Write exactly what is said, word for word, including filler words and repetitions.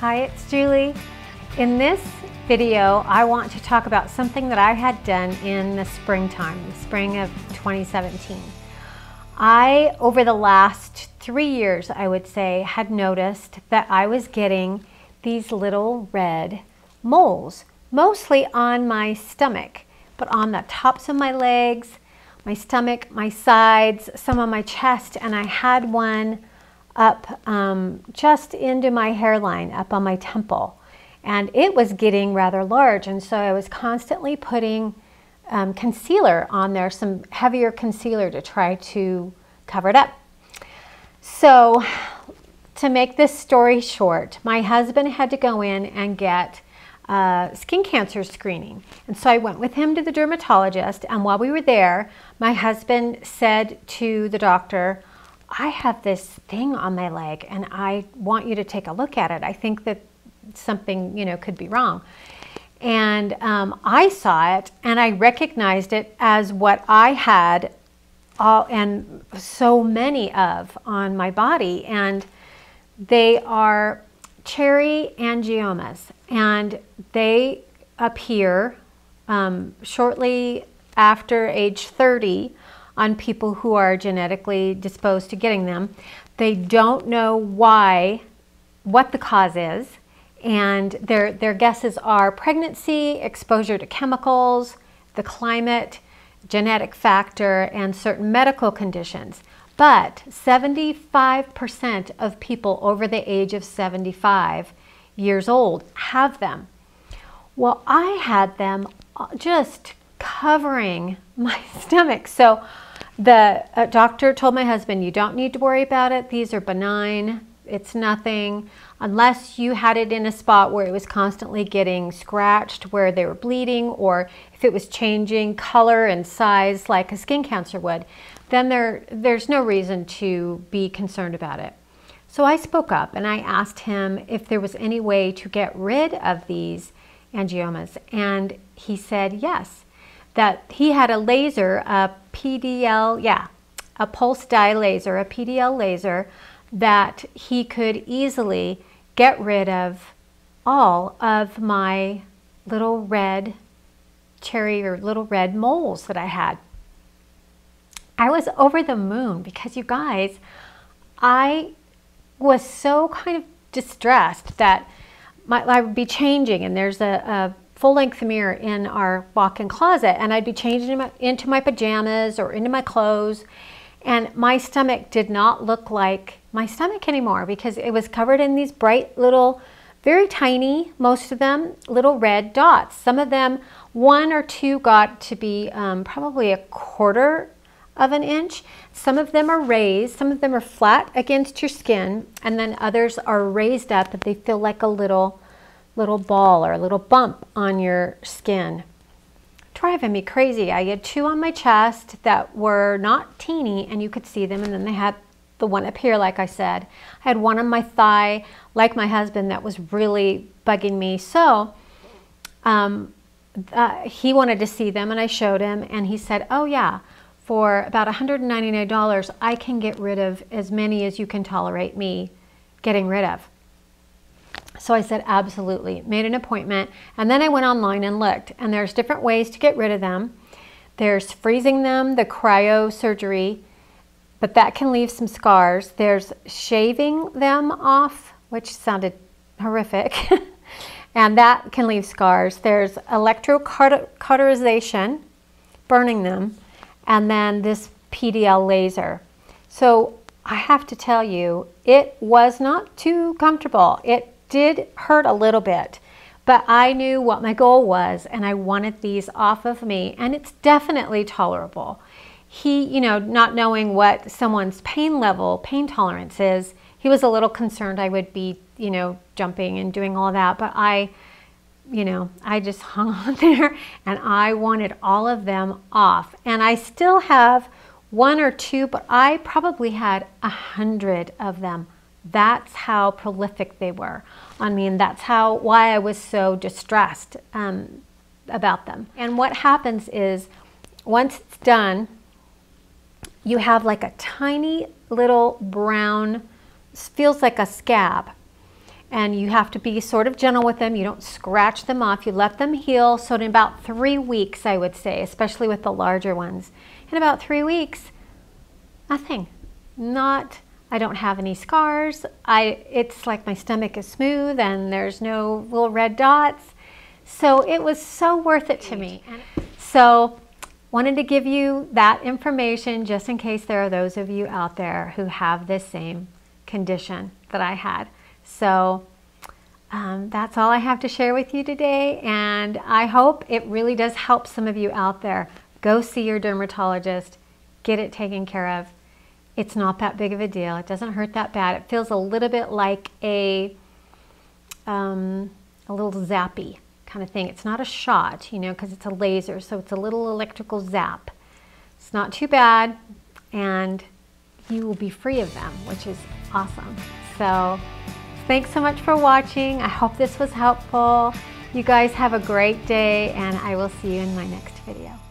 Hi, it's Julie. In this video, I want to talk about something that I had done in the springtime, the spring of twenty seventeen. I, over the last three years, I would say, had noticed that I was getting these little red moles, mostly on my stomach, but on the tops of my legs, my stomach, my sides, some on my chest, and I had one up um, just into my hairline, up on my temple. And it was getting rather large, and so I was constantly putting um, concealer on there, some heavier concealer to try to cover it up. So to make this story short, my husband had to go in and get uh, skin cancer screening. And so I went with him to the dermatologist, and while we were there, my husband said to the doctor, I have this thing on my leg and I want you to take a look at it. I think that something, you know, could be wrong. And um, I saw it and I recognized it as what I had all, and so many of on my body. And they are cherry angiomas, and they appear um, shortly after age thirty on people who are genetically disposed to getting them. They don't know why, what the cause is, and their, their guesses are pregnancy, exposure to chemicals, the climate, genetic factor, and certain medical conditions. But seventy-five percent of people over the age of seventy-five years old have them. Well, I had them just covering my stomach. So the uh, doctor told my husband, you don't need to worry about it. These are benign. It's nothing, unless you had it in a spot where it was constantly getting scratched, where they were bleeding, or if it was changing color and size like a skin cancer would, then there, there's no reason to be concerned about it. So I spoke up and I asked him if there was any way to get rid of these angiomas. And he said yes, that he had a laser, a P D L, yeah, a pulse dye laser, a P D L laser, that he could easily get rid of all of my little red cherry or little red moles that I had. I was over the moon because, you guys, I was so kind of distressed that my, I would be changing, and there's a, a full-length mirror in our walk-in closet, and I'd be changing my, into my pajamas or into my clothes, and my stomach did not look like my stomach anymore because it was covered in these bright little, very tiny, most of them, little red dots. Some of them, one or two got to be um, probably a quarter of an inch. Some of them are raised, some of them are flat against your skin, and then others are raised up and they feel like a little little ball or a little bump on your skin. Driving me crazy. I had two on my chest that were not teeny and you could see them, and then they had the one up here, like I said. I had one on my thigh, like my husband, that was really bugging me. So um, uh, he wanted to see them, and I showed him, and he said, oh yeah, for about one hundred ninety-nine dollars, I can get rid of as many as you can tolerate me getting rid of. So I said, absolutely, made an appointment. And then I went online and looked, and there's different ways to get rid of them. There's freezing them, the cryosurgery, but that can leave some scars. There's shaving them off, which sounded horrific, and that can leave scars. There's electrocauterization, burning them, and then this P D L laser. So I have to tell you, it was not too comfortable. It did hurt a little bit, but I knew what my goal was, and I wanted these off of me, and it's definitely tolerable. He, you know, not knowing what someone's pain level, pain tolerance is, he was a little concerned I would be, you know, jumping and doing all that, but I, you know, I just hung on there, and I wanted all of them off. And I still have one or two, but I probably had a hundred of them. That's how prolific they were on me, and that's how why I was so distressed um, about them. And what happens is, once it's done, you have like a tiny little brown, feels like a scab, and you have to be sort of gentle with them. You don't scratch them off. You let them heal. So in about three weeks, I would say, especially with the larger ones, in about three weeks, nothing. Not, I don't have any scars. I, it's like my stomach is smooth and there's no little red dots. So it was so worth it to me. So wanted to give you that information just in case there are those of you out there who have this same condition that I had. So um, that's all I have to share with you today, and I hope it really does help some of you out there. Go see your dermatologist, get it taken care of. It's not that big of a deal. It doesn't hurt that bad. It feels a little bit like a, um, a little zappy kind of thing. It's not a shot, you know, because it's a laser, so it's a little electrical zap. It's not too bad, and you will be free of them, which is awesome. So thanks so much for watching. I hope this was helpful. You guys have a great day, and I will see you in my next video.